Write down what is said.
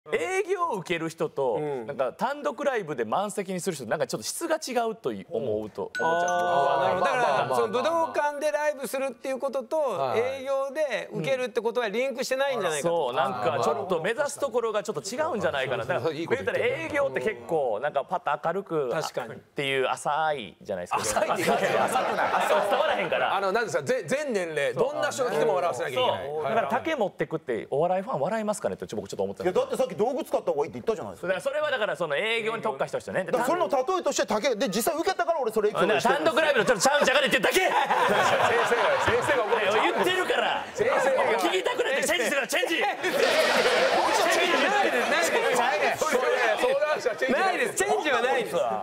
営業を受ける人と、なんか単独ライブで満席にする人、なんかちょっと質が違うと思うと思っちゃう。 だからその武道館でライブするっていうことと営業で受けるってことはリンクしてないんじゃないかと。 そう、なんかちょっと目指すところがちょっと違うんじゃないかな。だから言ったら営業って結構なんかパッと明るくっていう浅いじゃないですか。浅いって浅くない。伝わらへんから。 なんですか、全年齢どんな人が来ても笑わせなきゃいけない。 だから竹持ってくってお笑いファン笑いますかねって僕ちょっと思ってた。 いやだってさっき道具使った方がいいって言ったじゃないですか。 だからそれはだからその営業に特化した人ね。 だからそれの例えとして竹で実際受けたから俺それ単独ライブのちょっとちゃうんちゃかでって言うだけ。先生が言ってるから。聞きたくなってチェンジするからチェンジ。 ないですチェンジはないです。